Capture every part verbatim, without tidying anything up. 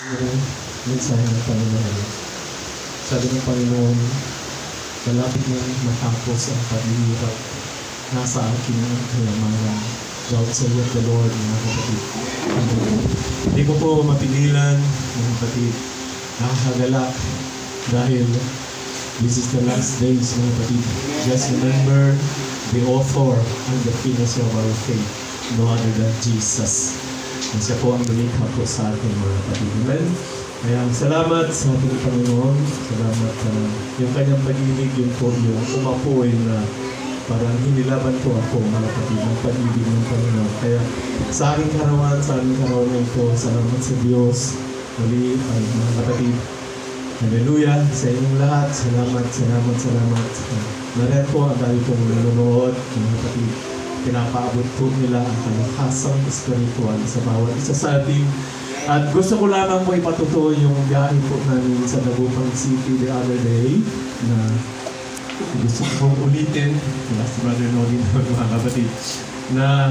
Yung mensahe ng Panginoon. Sabi ng Panginoon, malapit nang matapos ang paghihirap, nasa akin ang kayamanan. God saith the Lord, mga kapatid. Hindi ko po mapigilan, mga kapatid, nakakagalak dahil this is the last days, mga kapatid. Just remember the author and the finisher of our faith, no other than Jesus. At siya po ang lumikha po sa ating mga kapatid. Amen? Kaya salamat sa ating Panginoon. Salamat sa uh, yung kanyang pag-ibig, yun po yung umapoy na parang hinilaban po ako, mga kapatid, ng pag-ibig ng Panginoon. Kaya sa aking karawan, sa aking karawan na ito, salamat sa Diyos. Muli ay mga kapatid. Hallelujah sa inyong lahat. Salamat, salamat, salamat. Narin po ang dahil pong nanonood, mga kapatid. Pinapaabot po nila ang kalakasang espiritual sa bawat isa sa atin. At gusto ko lamang po ipatutuo yung biyahe po namin sa Dagupan City the other day na gusto ko ulitin, last brother Nolin, mga kapatid, na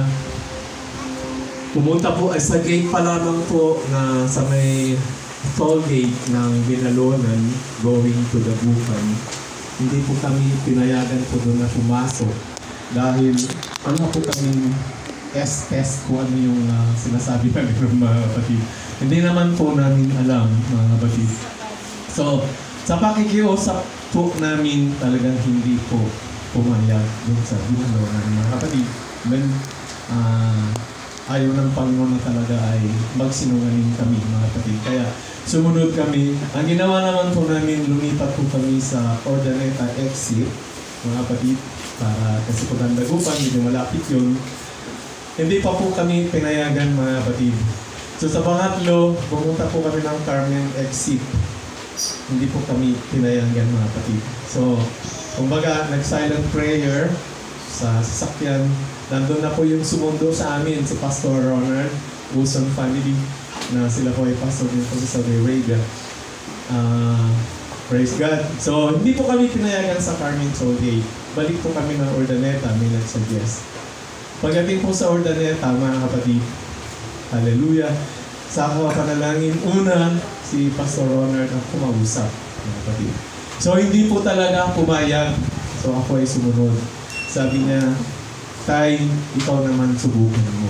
pumunta po ay sa gate pa lamang po na sa may toll gate ng Binalonan going to Dagupan. Hindi po kami pinayagan po doon na pumasok dahil ano po kami test-test kung ano yung uh, sinasabi namin ng mga kapatid. Hindi naman po namin alam, mga kapatid. So, sa pakikiusap po namin talagang hindi po pumayag dun sa Binalonan, mga kapatid. Then, uh, ayaw ng Panginoon na talaga ay magsinungaling kami, mga kapatid. Kaya, sumunod kami. Ang ginawa naman po namin, lumipat po kami sa Ordaneta exit, mga kapatid, para kasi po ng Dagupan, hindi malapit yun. Hindi pa po kami pinayagan, mga kapatid. So sa pangatlo, pumunta po kami ng Carmen exit. Hindi po kami pinayagan, mga kapatid. So, kumbaga, nag-silent prayer sa sasakyan. Nandun na po yung sumundo sa amin, si Pastor Ronald, Uson family, na sila po ay pastor din po sa Saudi Arabia. Uh, praise God. So, hindi po kami pinayagan sa Carmen Saudi. Balik po kami ng Ordaneta, may nag-suggest. Pagdating po sa Ordaneta, mga kapatid, hallelujah, sa panalangin, una, si Pastor Ronald ang kumausap, mga kapatid. So, hindi po talaga pumayag. So, ako ay sumunod. Sabi niya, Tay, ikaw naman subukan mo.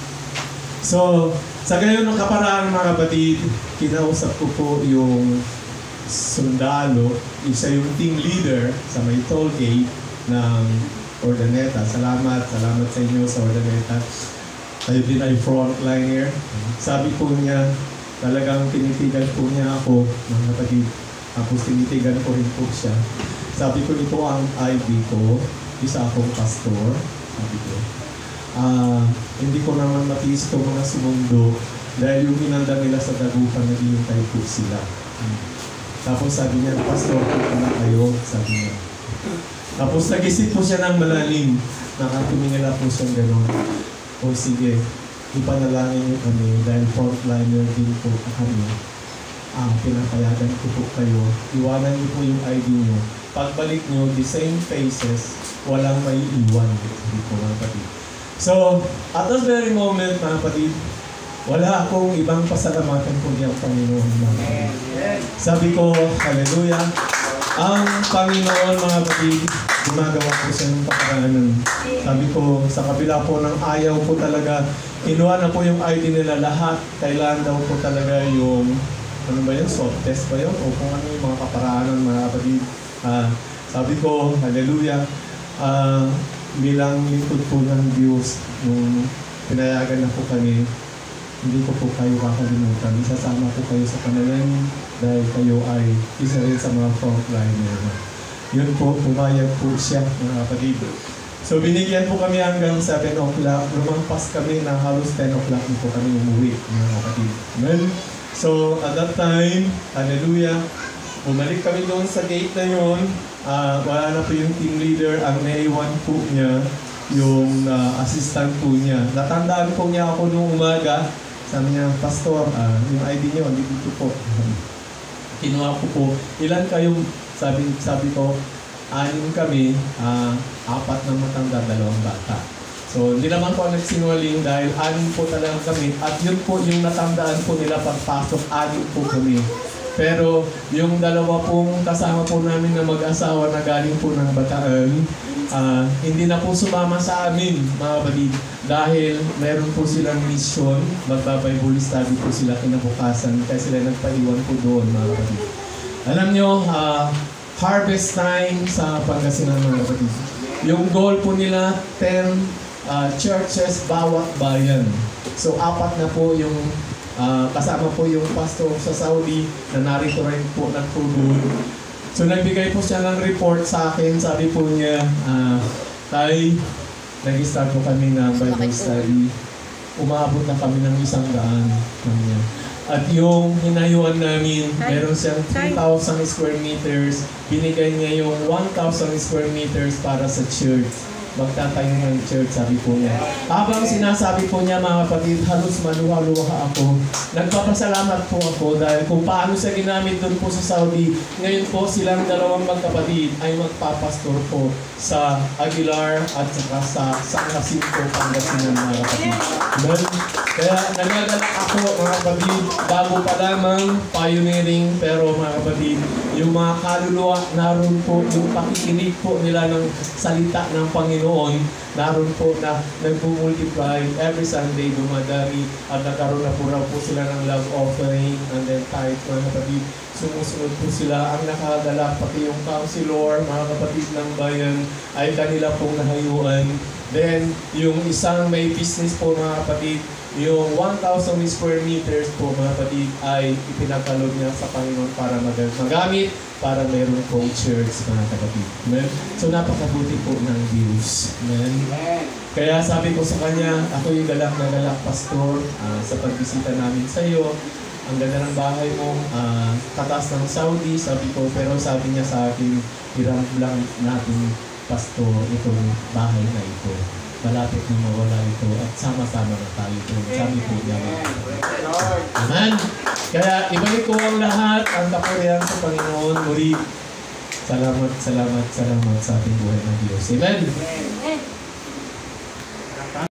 So, sa gayon ng kaparaan, mga kapatid, kinausap ko po yung sundalo, isa yung team leader sa may toll gate ng Ordaneta. Salamat, salamat sa inyo sa Ordaneta. Tayo din ay frontliner. Sabi po niya, talagang tinitigan po niya ako, mga kapatid. Tapos tinitigan ko rin po siya. Sabi ko, ito ang I D ko, isa akong pastor. Sabi ko, uh, hindi ko naman matiis itong mga sumundo dahil yung hinanda nila sa Dagupan, naghihintay po sila. Hmm. Tapos sabi niya, Pastor, punta na kayo, sabi niya. Tapos nag-isip po siya ng malalim. Nakatumingala po siyang gano'n. O sige, ipanalangin niyo kami dahil frontliner din po kami. Ah, pinapayagan ko po kayo. Iwanan niyo po yung I D niyo. Pagbalik niyo, the same faces, walang may iwan. Hindi po, mga kapatid. So, at that very moment, mga kapatid, wala akong ibang pasalamatan kundi ang Panginoon, mga kapatid. Sabi ko, hallelujah, ang Panginoon, mga kapatid, gumagawa po siya ng pakaranan. Sabi ko, sa kabila po ng ayaw po talaga, kinuha na po yung I D nila lahat. Kailangan daw po talaga yung, ano ba yun, swab test ba yun? O kung ano yung mga kaparaanan, mga kapatid. Uh, sabi ko, hallelujah, uh, bilang lingkod po ng Diyos, nung pinayagan na po kami, hindi ko po kayo kakalimutan. Isasama po kayo sa panalangin dahil kayo ay isa rin sa mga frontliner. Yun po, pumayag po siya, mga kapatid. So, binigyan po kami hanggang seven o'clock. Lumampas kami na halos ten o'clock po kami umuwi, mga kapatid. Amen? So, at that time, hallelujah, bumalik kami doon sa gate na yun. Uh, wala na po yung team leader. Ang naiwan po niya, yung uh, assistant po niya. Natandaan po niya ako noong umaga. Sabi niya, Pastor, uh, yung I D niyo, dito po. Kinuha ko po. Ilan kayong, sabi, sabi ko, anim kami, uh, apat na matanda, dalawang bata. So, hindi naman po nagsinungaling dahil anim po talaga kami at yun po yung natandaan po nila pagpasok, anim po kami. Pero yung dalawa pong kasama po namin na mag-asawa na galing po ng Bataan, uh, hindi na po sumama sa amin, mga kapatid, dahil meron po silang mission, magbabible study po sila kinabukasan, kaya sila nagpaiwan po doon, mga kapatid. Alam nyo, uh, harvest time sa Pangasinan, mga kapatid. Yung goal po nila, ten Uh, churches bawat bayan. So, apat na po yung uh, kasama po yung pastor sa Saudi na narito rin po nagtulong. So, nagbigay po siya ng report sa akin. Sabi po niya, uh, Tay, nag-start po kami ng Bible study. Umaabot na kami ng isang daan. Kanya. At yung hinayuan namin, meron siyang three thousand square meters. Binigay niya yung one thousand square meters para sa church. Magtatayo ng church, sabi po niya. Habang sinasabi po niya, mga kapatid, halos maluha-luha ako. Nagpapasalamat po ako dahil kung paano siya ginamit doon po sa Saudi, ngayon po silang dalawang magkapatid ay magpapastor po sa Aguilar at saka sa San Jacinto, Pangasinan, mga kapatid. Well, kaya nagagalak ako, mga kapatid, bago pa lamang pioneering, pero mga kapatid, yung mga kaluluwa, naroon po yung pakikinig po nila ng salita ng Panginoon, naroon po na nagpumultiply every Sunday, dumadami at nagkaroon na po raw po sila ng love offering and then tithe, mga kapatid. Sumusunod po sila. Ang nakadala, pati yung counselor, mga kapatid ng bayan, ay kanila pong nahayuan. Then, yung isang may business po, mga kapatid, yung one thousand square meters po, mga kapatid, ay ipinakalog niya sa Panginoon para magamit, para meron pong church, mga kapatid. Amen? So, napakabuti po ng Diyos. Amen? Kaya sabi ko sa kanya, ako yung galak na galak, Pastor, uh, sa pagbisita namin sa iyo. Ang ganda ng bahay mo, uh, kataas ng Saudi, sabi ko, pero sabi niya sa akin, hiram lang natin, Pastor, itong bahay na ito. Malapit na mawala ito at sama-sama na tayo ito. Sabi po niya. Amen? Kaya ibalik ko ang lahat, ang kapurihan sa Panginoon. Muli, salamat, salamat, salamat sa ating buhay ng Diyos. Amen?